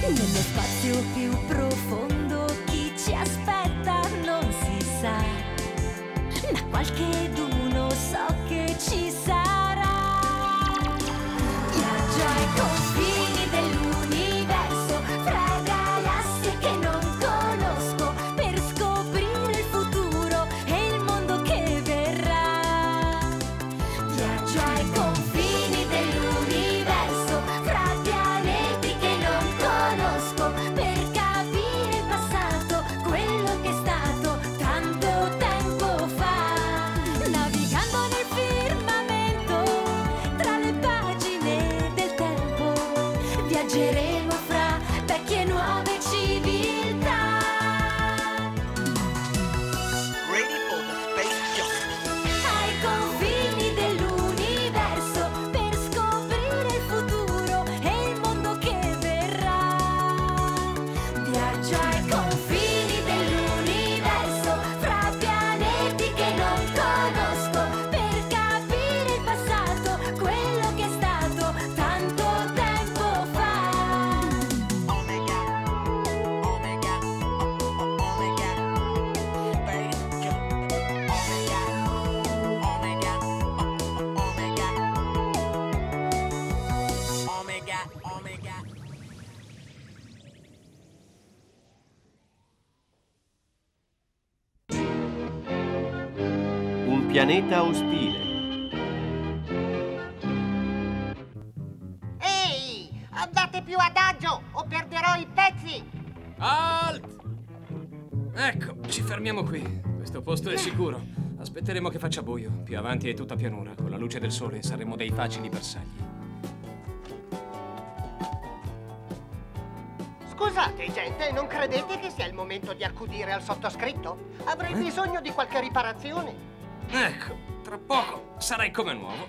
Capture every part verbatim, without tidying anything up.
Nello spazio più profondo chi ci aspetta non si sa, ma qualcheduno so che ci sarà. Viaggio ai confini dell'universo, fra galassie che non conosco, per scoprire il futuro e il mondo che verrà. Viaggio ai confini dell'universo, fra pianeti che non conosco, per capire il passato, quello che è stato tanto tempo fa. Navigando nel firmamento, tra le pagine del tempo, viaggeremo fra vecchie e nuove civiltà. Ready for the space jump. Ai confini dell'universo, per scoprire il futuro e il mondo che verrà. Viaggio ai confini dell'universo, fra pianeti che non conosco, per capire il passato, quello che è stato tanto tempo fa. Omega, Omega, Omega, space jump. Omega, Omega, Omega, Omega. Un pianeta ostile. Ehi, andate più adagio o perderò i pezzi! Halt! Ecco, ci fermiamo qui. Questo posto è sicuro. Aspetteremo che faccia buio. Più avanti è tutta pianura. Con la luce del sole saremo dei facili bersagli. Scusate, gente, non credete che sia il momento di accudire al sottoscritto? Avrei bisogno di qualche riparazione. Ecco, tra poco sarai come nuovo.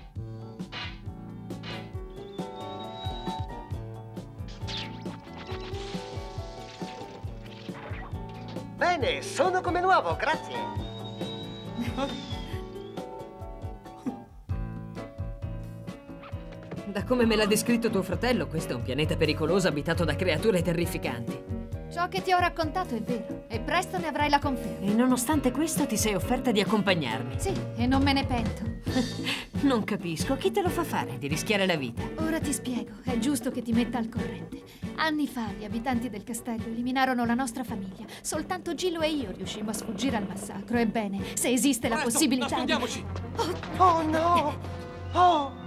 Bene, sono come nuovo, grazie. Da come me l'ha descritto tuo fratello, questo è un pianeta pericoloso abitato da creature terrificanti. Ciò che ti ho raccontato è vero, e presto ne avrai la conferma. E nonostante questo ti sei offerta di accompagnarmi. Sì, e non me ne pento. Non capisco, chi te lo fa fare di rischiare la vita? Ora ti spiego, è giusto che ti metta al corrente. Anni fa gli abitanti del castello eliminarono la nostra famiglia. Soltanto Gillo e io riuscimmo a sfuggire al massacro. Ebbene, se esiste la Presto, possibilità... nascondiamoci! Oh no! Oh!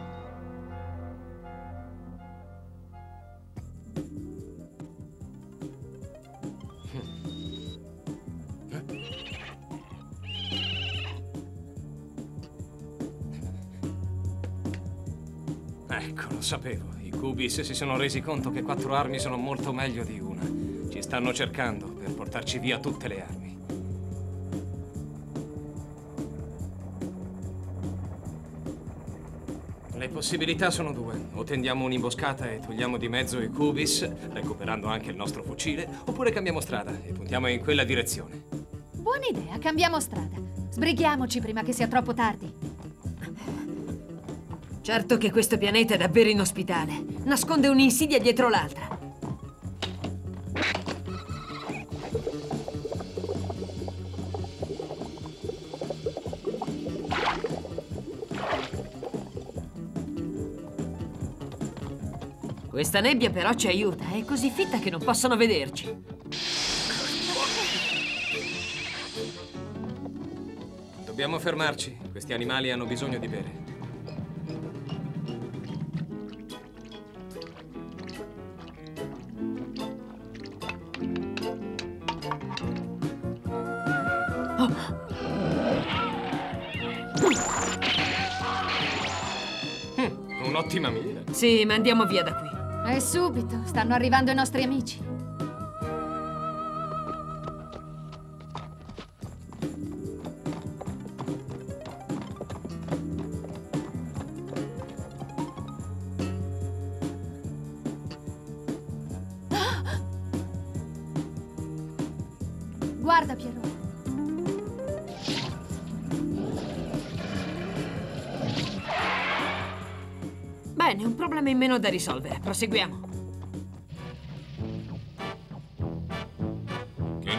Ecco, lo sapevo. I Cubis si sono resi conto che quattro armi sono molto meglio di una. Ci stanno cercando per portarci via tutte le armi. Le possibilità sono due. O tendiamo un'imboscata e togliamo di mezzo i Cubis, recuperando anche il nostro fucile, oppure cambiamo strada e puntiamo in quella direzione. Buona idea, cambiamo strada. Sbrighiamoci prima che sia troppo tardi. Certo che questo pianeta è davvero inospitale. Nasconde un'insidia dietro l'altra. Questa nebbia però ci aiuta, è così fitta che non possono vederci. Dobbiamo fermarci. Questi animali hanno bisogno di bere. Mm, un'ottima mira. Sì, ma andiamo via da qui. E subito, stanno arrivando i nostri amici. Guarda, Pierrot. Bene, un problema in meno da risolvere. Proseguiamo.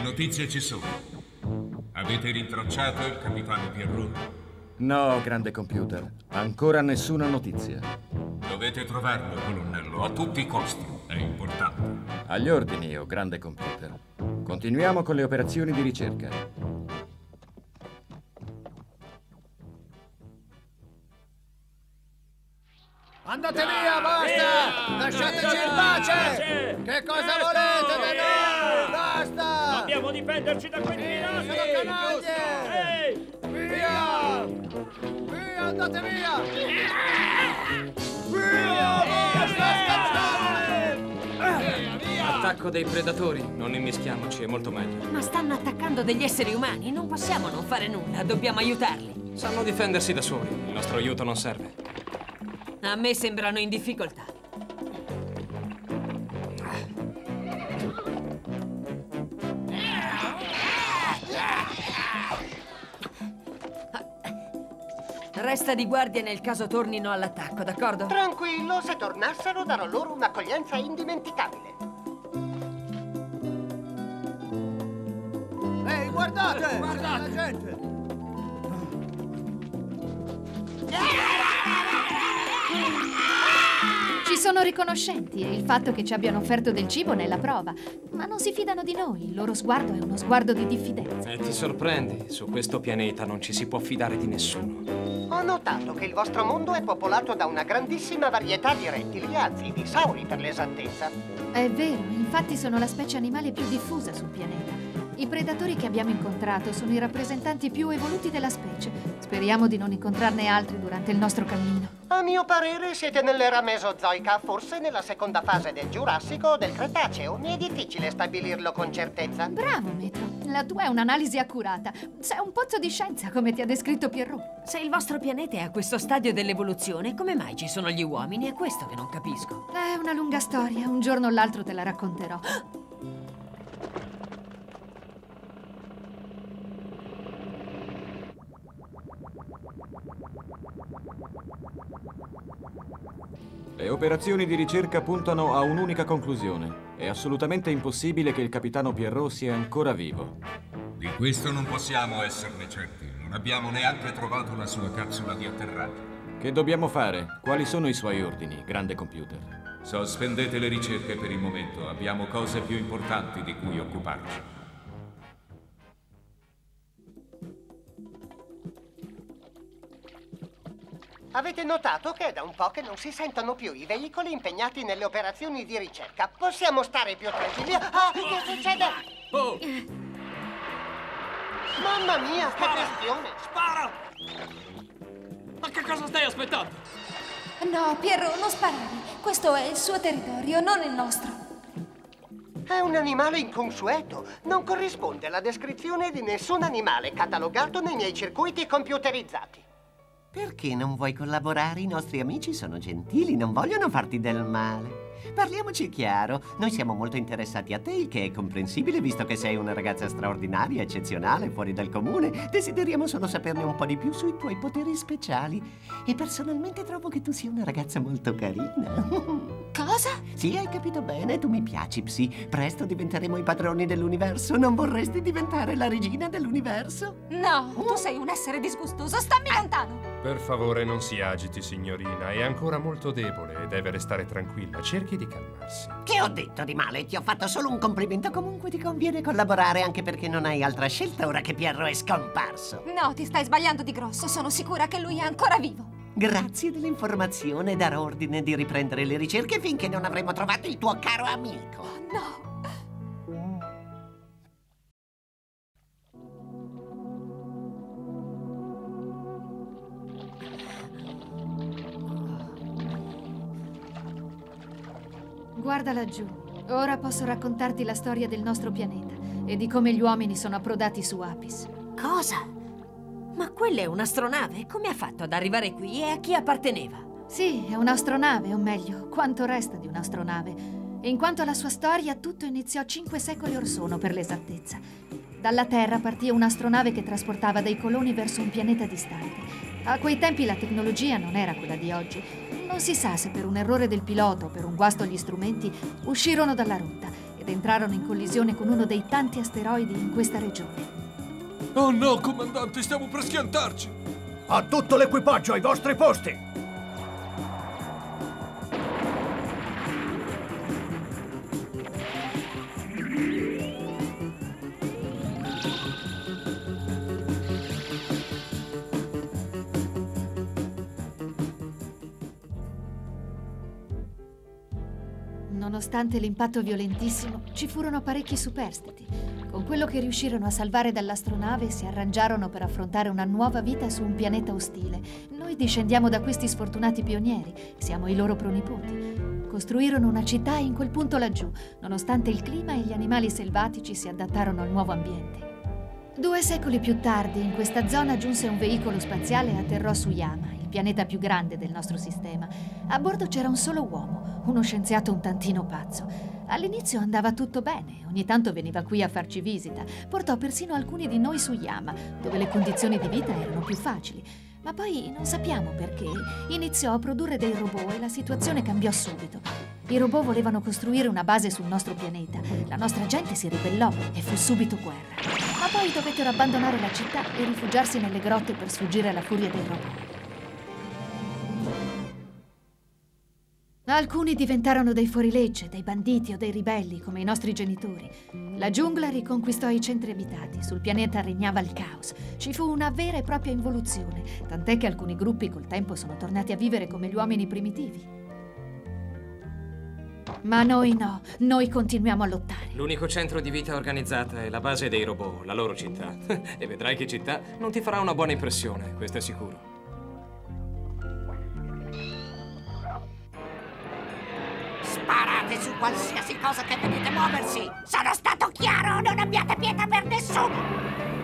notizie ci sono? Avete rintracciato il capitano Pierrot? No, grande computer. Ancora nessuna notizia. Dovete trovarlo, colonnello, a tutti i costi. È importante. Agli ordini, oh grande computer. Continuiamo con le operazioni di ricerca. Andate via, basta! Lasciateci in pace! Che cosa volete da noi? Basta! Dobbiamo difenderci da questi pirati! Sono canaglie! Via! Via, andate via! Via! Via, via! Attacco dei predatori. Non immischiamoci, è molto meglio. Ma stanno attaccando degli esseri umani. Non possiamo non fare nulla. Dobbiamo aiutarli. Sanno difendersi da soli. Il nostro aiuto non serve. A me sembrano in difficoltà. Resta di guardia nel caso tornino all'attacco, d'accordo? Tranquillo, se tornassero darò loro un'accoglienza indimenticabile. Ehi, guardate! Guardate la gente! Ci sono riconoscenti e il fatto che ci abbiano offerto del cibo ne è la prova. Ma non si fidano di noi, il loro sguardo è uno sguardo di diffidenza. E ti sorprendi? Su questo pianeta non ci si può fidare di nessuno. Ho notato che il vostro mondo è popolato da una grandissima varietà di rettili, anzi di sauri per l'esattezza. È vero, infatti sono la specie animale più diffusa sul pianeta. I predatori che abbiamo incontrato sono i rappresentanti più evoluti della specie. Speriamo di non incontrarne altri durante il nostro cammino. A mio parere siete nell'era mesozoica, forse nella seconda fase del Giurassico o del Cretaceo. Mi è difficile stabilirlo con certezza. Bravo, Metro. La tua è un'analisi accurata. Sei un pozzo di scienza, come ti ha descritto Pierrot. Se il vostro pianeta è a questo stadio dell'evoluzione, come mai ci sono gli uomini? È questo che non capisco. È una lunga storia. Un giorno o l'altro te la racconterò. Le operazioni di ricerca puntano a un'unica conclusione. È assolutamente impossibile che il capitano Pierrot sia ancora vivo. Di questo non possiamo esserne certi. Non abbiamo neanche trovato la sua capsula di atterraggio. Che dobbiamo fare? Quali sono i suoi ordini, grande computer? Sospendete le ricerche per il momento. Abbiamo cose più importanti di cui occuparci. Avete notato che è da un po' che non si sentono più i veicoli impegnati nelle operazioni di ricerca. Possiamo stare più tranquilli. Ah, che succede? Oh! Mamma mia, che questione! Spara! Ma che cosa stai aspettando? No, Pierrot, non sparare. Questo è il suo territorio, non il nostro. È un animale inconsueto. Non corrisponde alla descrizione di nessun animale catalogato nei miei circuiti computerizzati. Perché non vuoi collaborare? I nostri amici sono gentili, non vogliono farti del male. Parliamoci chiaro, noi siamo molto interessati a te, il che è comprensibile visto che sei una ragazza straordinaria, eccezionale, fuori dal comune. Desideriamo solo saperne un po' di più sui tuoi poteri speciali. E personalmente trovo che tu sia una ragazza molto carina. Cosa? Sì, hai capito bene, tu mi piaci, Psi. Presto diventeremo i padroni dell'universo. Non vorresti diventare la regina dell'universo? No, tu sei un essere disgustoso, stammi lontano! Per favore non si agiti, signorina. È ancora molto debole e deve restare tranquilla. Cerchi di calmarsi. Che ho detto di male? Ti ho fatto solo un complimento. Comunque ti conviene collaborare anche perché non hai altra scelta ora che Pierrot è scomparso. No, ti stai sbagliando di grosso. Sono sicura che lui è ancora vivo. Grazie dell'informazione. Darò ordine di riprendere le ricerche finché non avremo trovato il tuo caro amico. Oh, no! Guarda laggiù. Ora posso raccontarti la storia del nostro pianeta e di come gli uomini sono approdati su Apis. Cosa? Ma quella è un'astronave? Come ha fatto ad arrivare qui e a chi apparteneva? Sì, è un'astronave, o meglio, quanto resta di un'astronave. E in quanto alla sua storia, tutto iniziò cinque secoli or sono, per l'esattezza. Dalla Terra partì un'astronave che trasportava dei coloni verso un pianeta distante. A quei tempi la tecnologia non era quella di oggi. Non si sa se per un errore del pilota o per un guasto agli strumenti uscirono dalla rotta ed entrarono in collisione con uno dei tanti asteroidi in questa regione. Oh no, comandante, stiamo per schiantarci! A tutto l'equipaggio ai vostri posti! Nonostante l'impatto violentissimo, ci furono parecchi superstiti. Con quello che riuscirono a salvare dall'astronave si arrangiarono per affrontare una nuova vita su un pianeta ostile. Noi discendiamo da questi sfortunati pionieri, siamo i loro pronipoti. Costruirono una città in quel punto laggiù, nonostante il clima e gli animali selvatici si adattarono al nuovo ambiente. Due secoli più tardi, in questa zona giunse un veicolo spaziale e atterrò su Yama, il pianeta più grande del nostro sistema. A bordo c'era un solo uomo, uno scienziato un tantino pazzo. All'inizio andava tutto bene, ogni tanto veniva qui a farci visita. Portò persino alcuni di noi su Yama, dove le condizioni di vita erano più facili. Ma poi, non sappiamo perché, iniziò a produrre dei robot e la situazione cambiò subito. I robot volevano costruire una base sul nostro pianeta. La nostra gente si ribellò e fu subito guerra. Ma poi dovettero abbandonare la città e rifugiarsi nelle grotte per sfuggire alla furia dei robot. Alcuni diventarono dei fuorilegge, dei banditi o dei ribelli, come i nostri genitori. La giungla riconquistò i centri abitati, sul pianeta regnava il caos. Ci fu una vera e propria involuzione, tant'è che alcuni gruppi col tempo sono tornati a vivere come gli uomini primitivi. Ma noi no, noi continuiamo a lottare. L'unico centro di vita organizzata è la base dei robot, la loro città. E vedrai che città non ti farà una buona impressione, questo è sicuro. Sparate su qualsiasi cosa che vedete muoversi! Sono stato chiaro! Non abbiate pietà per nessuno!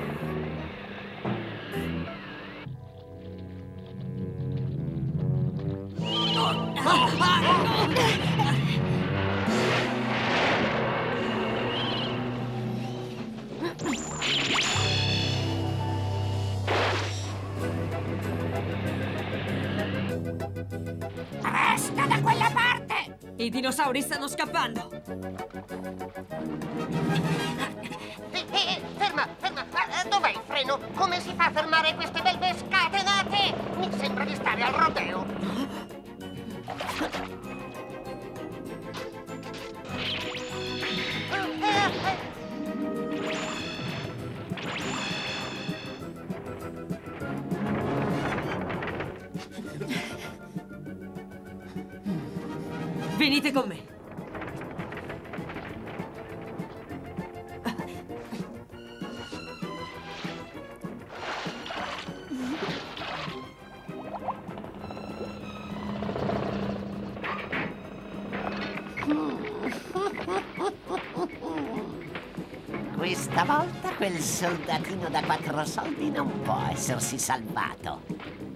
Resta da quella parte! I dinosauri stanno scappando! Eh, eh, ferma, ferma! Eh, dov'è il freno? Come si fa a fermare queste belve scatenate? Mi sembra di stare al rodeo! Venite con me. Questa volta quel soldatino da quattro soldi non può essersi salvato.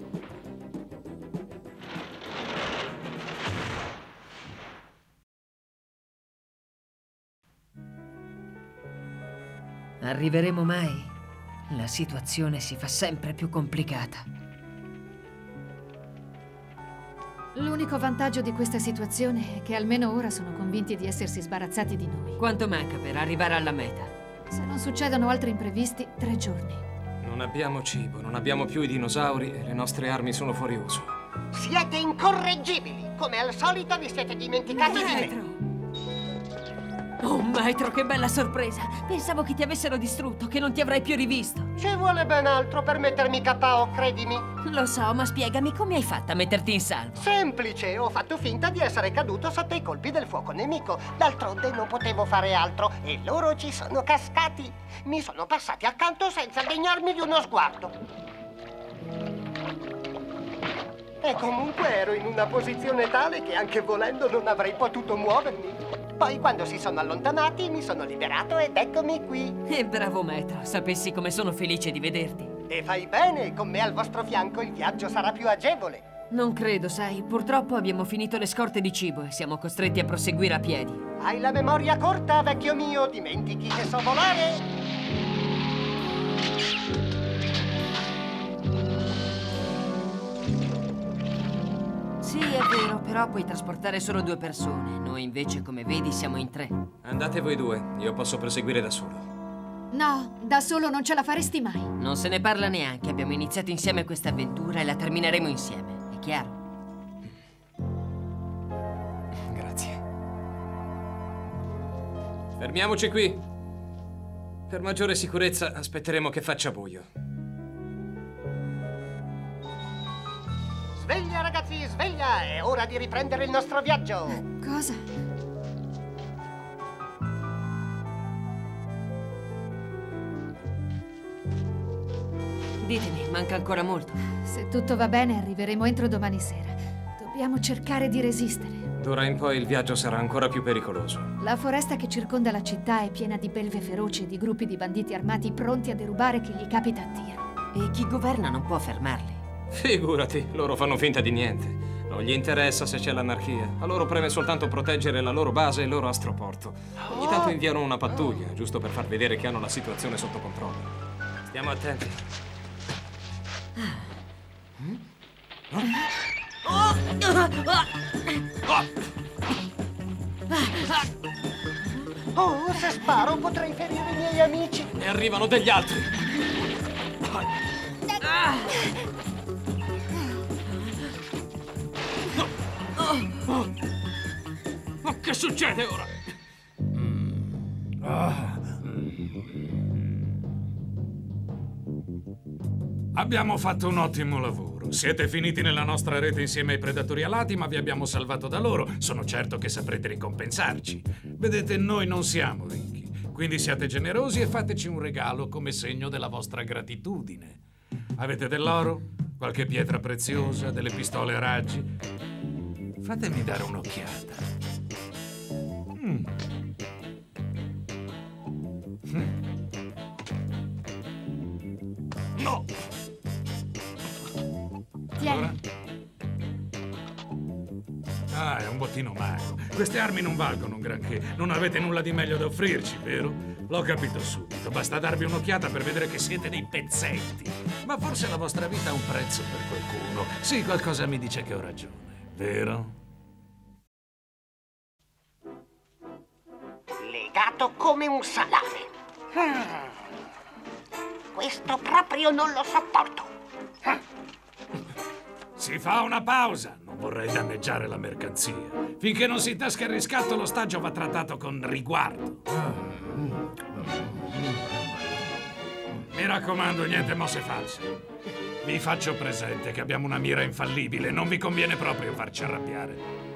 Arriveremo mai? La situazione si fa sempre più complicata. L'unico vantaggio di questa situazione è che almeno ora sono convinti di essersi sbarazzati di noi. Quanto manca per arrivare alla meta? Se non succedono altri imprevisti, tre giorni. Non abbiamo cibo, non abbiamo più i dinosauri e le nostre armi sono fuori uso. Siete incorreggibili! Come al solito vi siete dimenticati di me! Oh, Maestro, che bella sorpresa! Pensavo che ti avessero distrutto, che non ti avrei più rivisto. Ci vuole ben altro per mettermi K O, credimi. Lo so, ma spiegami come hai fatto a metterti in salvo. Semplice, ho fatto finta di essere caduto sotto i colpi del fuoco nemico. D'altronde non potevo fare altro e loro ci sono cascati. Mi sono passati accanto senza degnarmi di uno sguardo. E comunque ero in una posizione tale che anche volendo non avrei potuto muovermi. Poi quando si sono allontanati mi sono liberato ed eccomi qui. E bravo Maestro, sapessi come sono felice di vederti. E fai bene, con me al vostro fianco il viaggio sarà più agevole. Non credo, sai, purtroppo abbiamo finito le scorte di cibo e siamo costretti a proseguire a piedi. Hai la memoria corta, vecchio mio, dimentichi che so volare? Sì, Sì, è vero, però puoi trasportare solo due persone. Noi invece, come vedi, siamo in tre. Andate voi due, io posso proseguire da solo. No, da solo non ce la faresti mai. Non se ne parla neanche. Abbiamo iniziato insieme questa avventura e la termineremo insieme. È chiaro? Grazie. Fermiamoci qui. Per maggiore sicurezza aspetteremo che faccia buio. Sveglia, ragazzi, sveglia! È ora di riprendere il nostro viaggio! Cosa? Ditemi, manca ancora molto. Se tutto va bene, arriveremo entro domani sera. Dobbiamo cercare di resistere. D'ora in poi il viaggio sarà ancora più pericoloso. La foresta che circonda la città è piena di belve feroci e di gruppi di banditi armati pronti a derubare chi gli capita a tiro. E chi governa non può fermarli. Figurati, loro fanno finta di niente. Non gli interessa se c'è l'anarchia. A loro preme soltanto proteggere la loro base e il loro astroporto. Ogni tanto inviano una pattuglia, giusto per far vedere che hanno la situazione sotto controllo. Stiamo attenti. Oh, se sparo potrei ferire i miei amici. Ne arrivano degli altri. Ma che succede ora? Abbiamo fatto un ottimo lavoro. Siete finiti nella nostra rete insieme ai predatori alati, ma vi abbiamo salvato da loro. Sono certo che saprete ricompensarci. Vedete, noi non siamo ricchi, quindi siate generosi e fateci un regalo come segno della vostra gratitudine. Avete dell'oro? Qualche pietra preziosa? Delle pistole a raggi? Fatemi dare un'occhiata. Mm. Mm. No! Tieni. Ah, è un bottino mago. Queste armi non valgono un granché. Non avete nulla di meglio da offrirci, vero? L'ho capito subito. Basta darvi un'occhiata per vedere che siete dei pezzetti. Ma forse la vostra vita ha un prezzo per qualcuno. Sì, qualcosa mi dice che ho ragione, vero? Legato come un salame. Hmm. Questo proprio non lo sopporto. Si fa una pausa. Non vorrei danneggiare la mercanzia. Finché non si tasca il riscatto, l'ostaggio va trattato con riguardo. Mi raccomando, niente mosse false. Vi faccio presente che abbiamo una mira infallibile. Non vi conviene proprio farci arrabbiare.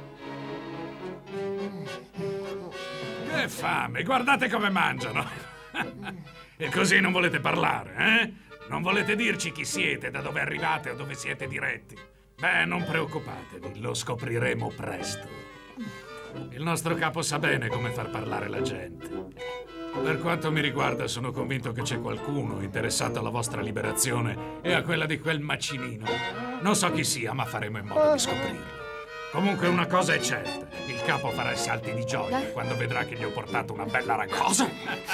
Che fame! Guardate come mangiano! E così non volete parlare, eh? Non volete dirci chi siete, da dove arrivate o dove siete diretti? Beh, non preoccupatevi, lo scopriremo presto. Il nostro capo sa bene come far parlare la gente. Per quanto mi riguarda, sono convinto che c'è qualcuno interessato alla vostra liberazione e a quella di quel macinino. Non so chi sia, ma faremo in modo di scoprirlo. Comunque una cosa è certa, il capo farà i salti di gioia quando vedrà che gli ho portato una bella ragazza.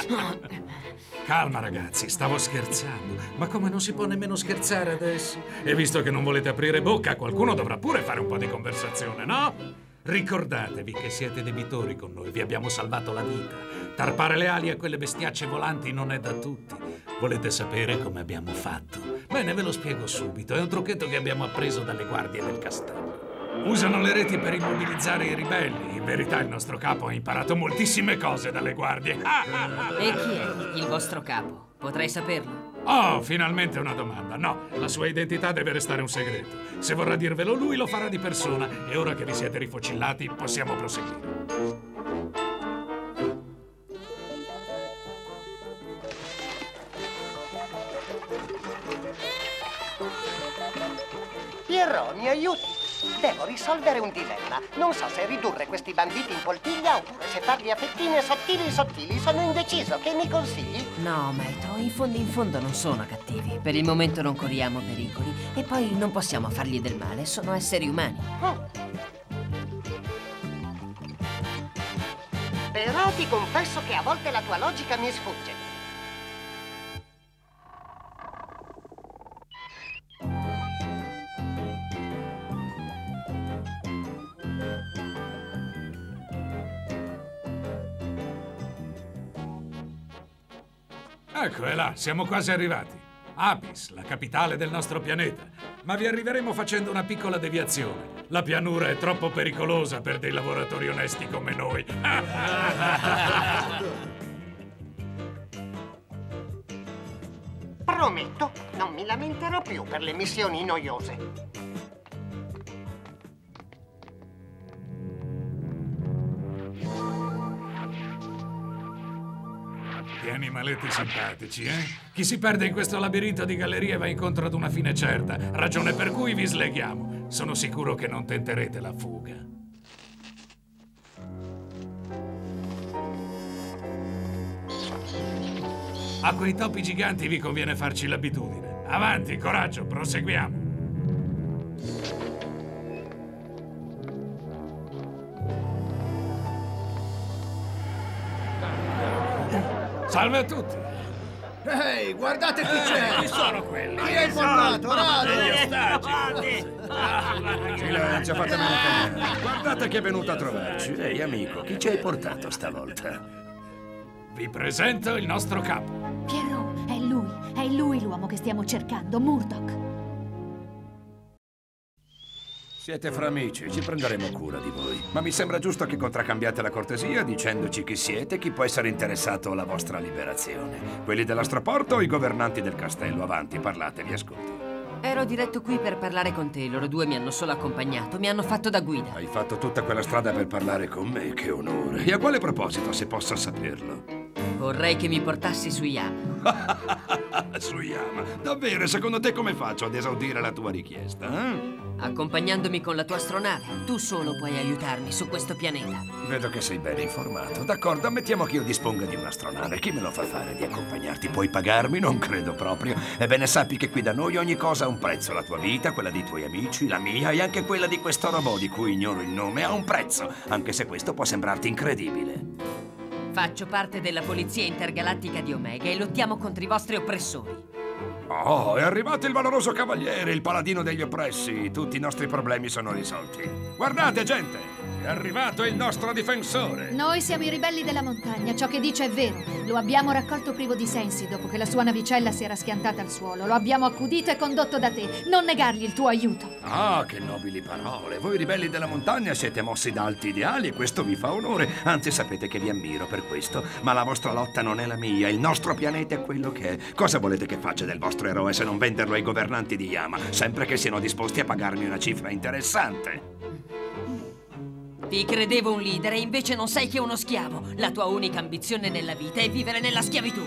Calma ragazzi, stavo scherzando, ma come non si può nemmeno scherzare adesso? E visto che non volete aprire bocca, qualcuno dovrà pure fare un po' di conversazione, no? Ricordatevi che siete debitori con noi, vi abbiamo salvato la vita. Tarpare le ali a quelle bestiacce volanti non è da tutti. Volete sapere come abbiamo fatto? Bene, ve lo spiego subito, è un trucchetto che abbiamo appreso dalle guardie del castello. Usano le reti per immobilizzare i ribelli. In verità il nostro capo ha imparato moltissime cose dalle guardie. E chi è il vostro capo? Potrei saperlo? Oh, finalmente una domanda. No, la sua identità deve restare un segreto. Se vorrà dirvelo lui, lo farà di persona. E ora che vi siete rifocillati, possiamo proseguire. Pierrot, mi aiuti? Devo risolvere un dilemma. Non so se ridurre questi banditi in poltiglia oppure se farli a fettine sottili sottili. Sono indeciso. Che mi consigli? No, maestro, in fondo in fondo non sono cattivi. Per il momento non corriamo pericoli. E poi non possiamo fargli del male. Sono esseri umani. Oh. Però ti confesso che a volte la tua logica mi sfugge. Ecco, è là, siamo quasi arrivati. Apis, la capitale del nostro pianeta. Ma vi arriveremo facendo una piccola deviazione. La pianura è troppo pericolosa per dei lavoratori onesti come noi. Prometto, non mi lamenterò più per le missioni noiose. Che animaletti simpatici, eh? Chi si perde in questo labirinto di gallerie va incontro ad una fine certa, ragione per cui vi sleghiamo. Sono sicuro che non tenterete la fuga. A quei topi giganti vi conviene farci l'abitudine. Avanti, coraggio, proseguiamo. Salve a tutti! Ehi, guardate chi c'è! Chi sono quelli? Chi hai portato? Rado! Degli ostaggi! Silenzio, fatemi un cammino. Guardate chi è venuto a trovarci. Ehi, amico, chi ci hai portato stavolta? Vi presento il nostro capo. Pierrot, è lui, è lui l'uomo che stiamo cercando, Murdoch. Siete fra amici, ci prenderemo cura di voi. Ma mi sembra giusto che contraccambiate la cortesia dicendoci chi siete e chi può essere interessato alla vostra liberazione. Quelli dell'astroporto o i governanti del castello? Avanti, parlate, vi ascolto. Ero diretto qui per parlare con te, loro due mi hanno solo accompagnato, mi hanno fatto da guida. Hai fatto tutta quella strada per parlare con me, che onore. E a quale proposito, se posso saperlo? Vorrei che mi portassi su Yama. Su Yama? Davvero? Secondo te come faccio ad esaudire la tua richiesta, eh? Accompagnandomi con la tua astronave. Tu solo puoi aiutarmi su questo pianeta. Vedo che sei ben informato. D'accordo, ammettiamo che io disponga di un'astronave. Chi me lo fa fare di accompagnarti? Puoi pagarmi? Non credo proprio. Ebbene, sappi che qui da noi ogni cosa ha un prezzo. La tua vita, quella dei tuoi amici, la mia e anche quella di questo robot di cui ignoro il nome ha un prezzo, anche se questo può sembrarti incredibile. Faccio parte della polizia intergalattica di Omega e lottiamo contro i vostri oppressori. Oh, è arrivato il valoroso cavaliere, il paladino degli oppressi. Tutti i nostri problemi sono risolti. Guardate, gente! È arrivato il nostro difensore! Noi siamo i ribelli della montagna, ciò che dice è vero. Lo abbiamo raccolto privo di sensi dopo che la sua navicella si era schiantata al suolo. Lo abbiamo accudito e condotto da te. Non negargli il tuo aiuto. Ah, che nobili parole! Voi ribelli della montagna siete mossi da alti ideali e questo vi fa onore. Anzi, sapete che vi ammiro per questo. Ma la vostra lotta non è la mia. Il nostro pianeta è quello che è. Cosa volete che faccia del vostro eroe se non venderlo ai governanti di Yama? Sempre che siano disposti a pagarmi una cifra interessante. Ti credevo un leader e invece non sei che uno schiavo. La tua unica ambizione nella vita è vivere nella schiavitù.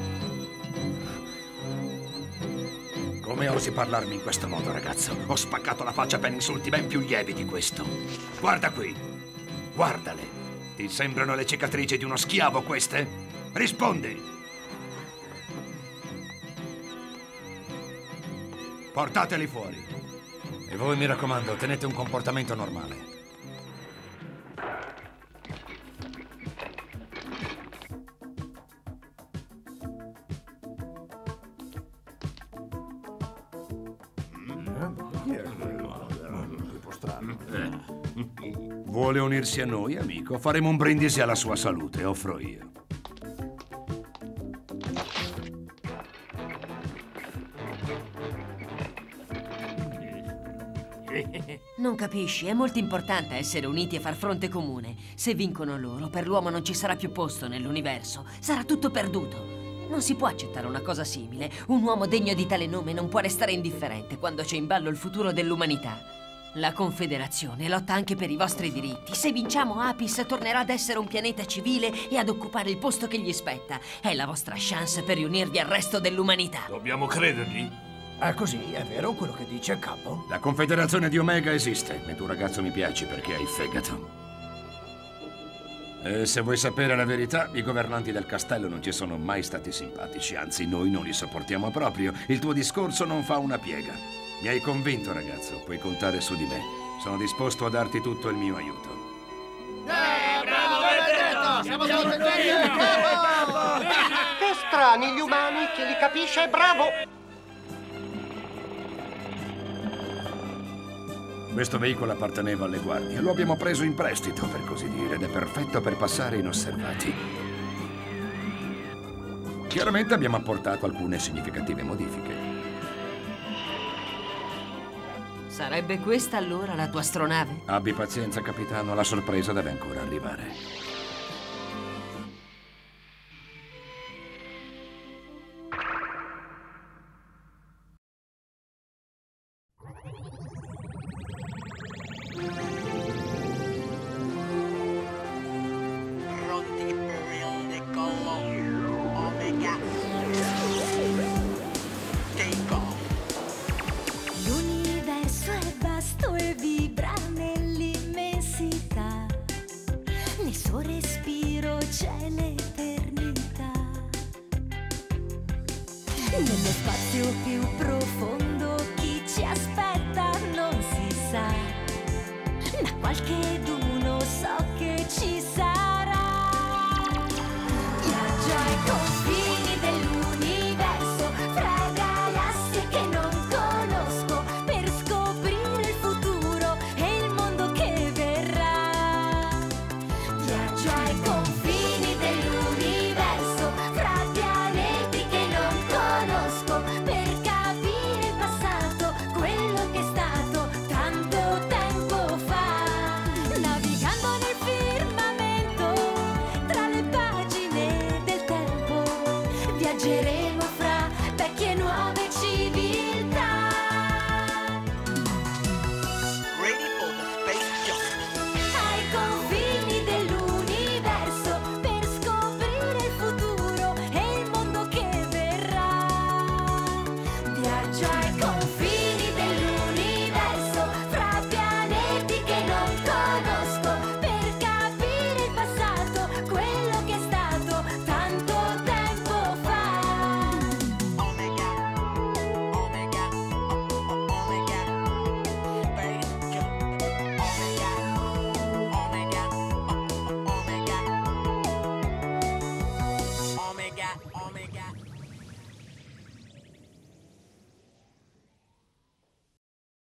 Come osi parlarmi in questo modo, ragazzo? Ho spaccato la faccia per insulti ben più lievi di questo. Guarda qui. Guardale. Ti sembrano le cicatrici di uno schiavo queste? Rispondi. Portateli fuori. E voi, mi raccomando, tenete un comportamento normale. Vuole unirsi a noi, amico? Faremo un brindisi alla sua salute, offro io. Non capisci, è molto importante essere uniti e far fronte comune. Se vincono loro, per l'uomo non ci sarà più posto nell'universo. Sarà tutto perduto. Non si può accettare una cosa simile. Un uomo degno di tale nome non può restare indifferente quando c'è in ballo il futuro dell'umanità. La Confederazione lotta anche per i vostri diritti. Se vinciamo, Apis tornerà ad essere un pianeta civile e ad occupare il posto che gli spetta. È la vostra chance per riunirvi al resto dell'umanità. Dobbiamo credergli? È così, è vero quello che dice il capo? La Confederazione di Omega esiste e tu, ragazzo, mi piaci perché hai fegato. E se vuoi sapere la verità, i governanti del castello non ci sono mai stati simpatici, anzi noi non li sopportiamo proprio. Il tuo discorso non fa una piega. Mi hai convinto, ragazzo, puoi contare su di me. Sono disposto a darti tutto il mio aiuto. Eh, bravo, ben detto! Siamo tutti qui! Bravo! Che strani gli umani, chi li capisce è bravo! Questo veicolo apparteneva alle guardie. Lo abbiamo preso in prestito, per così dire, ed è perfetto per passare inosservati. Chiaramente abbiamo apportato alcune significative modifiche. Sarebbe questa allora la tua astronave? Abbi pazienza, capitano, la sorpresa deve ancora arrivare. Pronti per il decollo. Omega. Take off. L'universo è vasto e vibra nell'immensità. Nel suo respiro c'è l'eternità. Nello spazio più profondo chi ci aspetta non si sa, ma qualcheduno so che ci sarà. Viaggio ai confini dell'universo, fra galassie che non conosco, per scoprire il futuro e il mondo che verrà. Viaggio ai confini dell'universo, fra pianeti che non conosco, per capire il passato, quello che è stato tanto tempo fa. Navigando nel firmamento, tra le pagine del tempo, viaggeremo fra vecchie e nuove civiltà. Ready for the space jump. Ai confini